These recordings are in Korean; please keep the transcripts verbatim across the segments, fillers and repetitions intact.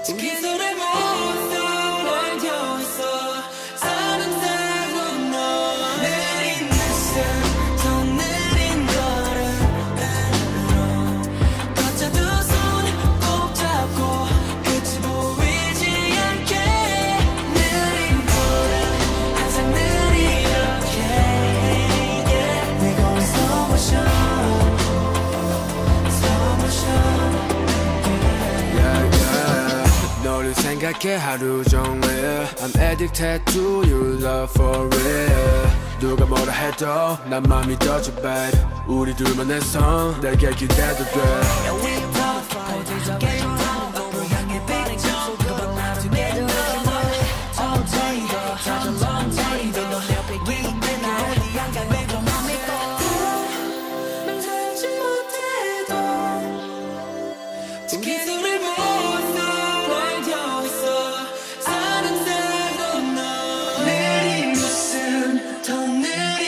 우리 둘의 모습 알고 있어. 사랑스러운 너 느린 낯선 더 느린 걸음으로 걷자 두 손 꼭 잡고 끝이 보이지 않게 느린 걸음 항상 느리게 yeah. We going slow motion slow motion 너를 생각해 하루 종일 I'm addicted to your love for real 누가 뭐라 해도 난 맘 믿어줘 babe 우리 둘만의 성 내게 기대도 돼 망설이지 못해도 우리 둘의 모습 알고 있어. 사랑스러운 너 느린 웃음 더 느린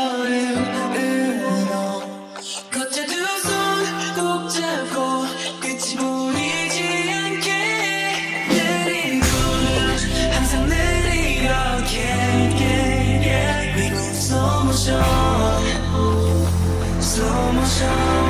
걸음으로 걷자 두 손 꼭 잡고 끝이 보이지 않게 느린 걸음 항상 느리게 yeah. We go slow motion slow motion